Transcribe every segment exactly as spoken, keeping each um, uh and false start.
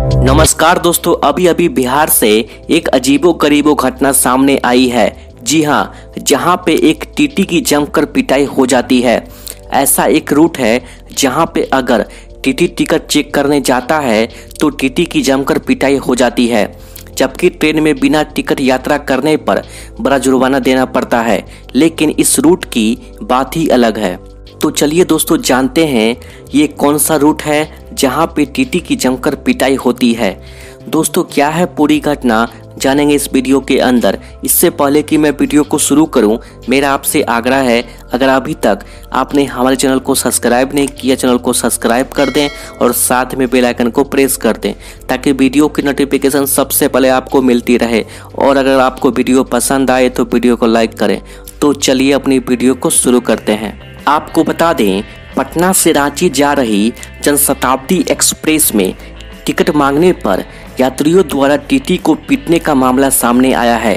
नमस्कार दोस्तों, अभी अभी बिहार से एक अजीबो गरीबो घटना सामने आई है। जी हाँ, जहाँ पे एक टीटी की जमकर पिटाई हो जाती है। ऐसा एक रूट है जहाँ पे अगर टीटी टिकट चेक करने जाता है तो टीटी की जमकर पिटाई हो जाती है, जबकि ट्रेन में बिना टिकट यात्रा करने पर बड़ा जुर्माना देना पड़ता है। लेकिन इस रूट की बात ही अलग है। तो चलिए दोस्तों, जानते हैं ये कौन सा रूट है जहाँ पे टीटी की जमकर पिटाई होती है। दोस्तों, क्या है पूरी घटना जानेंगे इस वीडियो के अंदर। इससे पहले कि मैं वीडियो को शुरू करूं, मेरा आपसे आग्रह है, अगर अभी तक आपने हमारे चैनल को सब्सक्राइब नहीं किया, चैनल को सब्सक्राइब कर दें और साथ में बेल आइकन को प्रेस कर दें ताकि वीडियो की नोटिफिकेशन सबसे पहले आपको मिलती रहे। और अगर आपको वीडियो पसंद आए तो वीडियो को लाइक करें। तो चलिए अपनी वीडियो को शुरू करते हैं। आपको बता दें, पटना से रांची जा रही जनशताब्दी एक्सप्रेस में टिकट मांगने पर यात्रियों द्वारा टीटी को पीटने का मामला सामने आया है।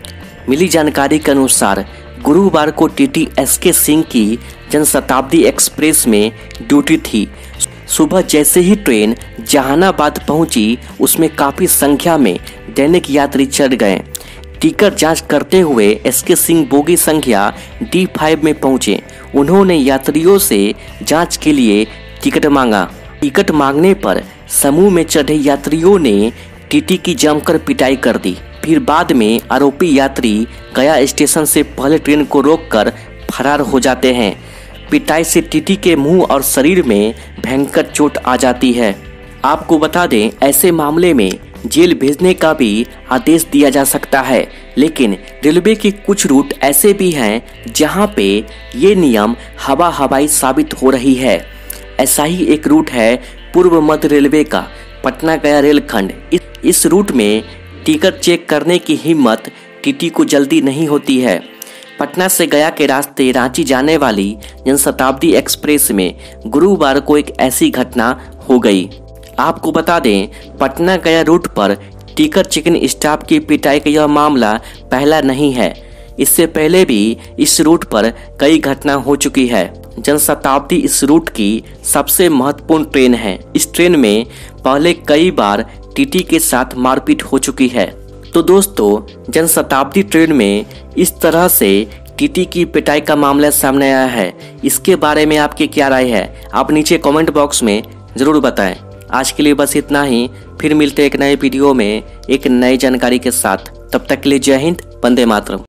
मिली जानकारी के अनुसार गुरुवार को टीटी एसके सिंह की जनशताब्दी एक्सप्रेस में ड्यूटी थी। सुबह जैसे ही ट्रेन जहानाबाद पहुंची, उसमें काफ़ी संख्या में दैनिक यात्री चढ़ गए। टिकट जांच करते हुए एसके सिंह बोगी संख्या डी फाइव में पहुंचे। उन्होंने यात्रियों से जांच के लिए टिकट मांगा। टिकट मांगने पर समूह में चढ़े यात्रियों ने टीटी की जमकर पिटाई कर दी। फिर बाद में आरोपी यात्री गया स्टेशन से पहले ट्रेन को रोककर फरार हो जाते हैं। पिटाई से टीटी के मुंह और शरीर में भयंकर चोट आ जाती है। आपको बता दें, ऐसे मामले में जेल भेजने का भी आदेश दिया जा सकता है। लेकिन रेलवे के कुछ रूट ऐसे भी हैं जहां पे ये नियम हवा हवाई साबित हो रही है। ऐसा ही एक रूट है पूर्व मध्य रेलवे का पटना गया रेलखंड। इस, इस रूट में टिकट चेक करने की हिम्मत टीटी को जल्दी नहीं होती है। पटना से गया के रास्ते रांची जाने वाली जनशताब्दी एक्सप्रेस में गुरुवार को एक ऐसी घटना हो गई। आपको बता दें, पटना गया रूट पर टिकट चेकिंग स्टाफ की पिटाई का यह मामला पहला नहीं है। इससे पहले भी इस रूट पर कई घटना हो चुकी है। जनशताब्दी इस रूट की सबसे महत्वपूर्ण ट्रेन है। इस ट्रेन में पहले कई बार टीटी के साथ मारपीट हो चुकी है। तो दोस्तों, जनशताब्दी ट्रेन में इस तरह से टीटी की पिटाई का मामला सामने आया है। इसके बारे में आपकी क्या राय है, आप नीचे कमेंट बॉक्स में जरूर बताएं। आज के लिए बस इतना ही। फिर मिलते एक नए वीडियो में एक नई जानकारी के साथ। तब तक के लिए जय हिंद, वंदे मातरम।